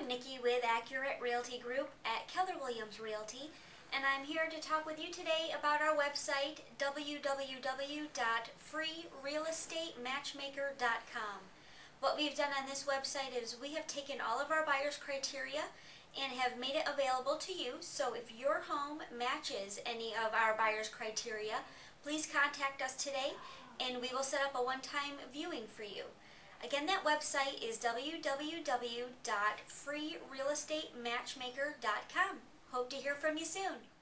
I'm Nikki with Accurate Realty Group at Keller Williams Realty, and I'm here to talk with you today about our website, www.freerealestatematchmaker.com. What we've done on this website is we have taken all of our buyers' criteria and have made it available to you. So if your home matches any of our buyers' criteria, please contact us today and we will set up a one-time viewing for you. Again, that website is www.freerealestatematchmaker.com. Hope to hear from you soon.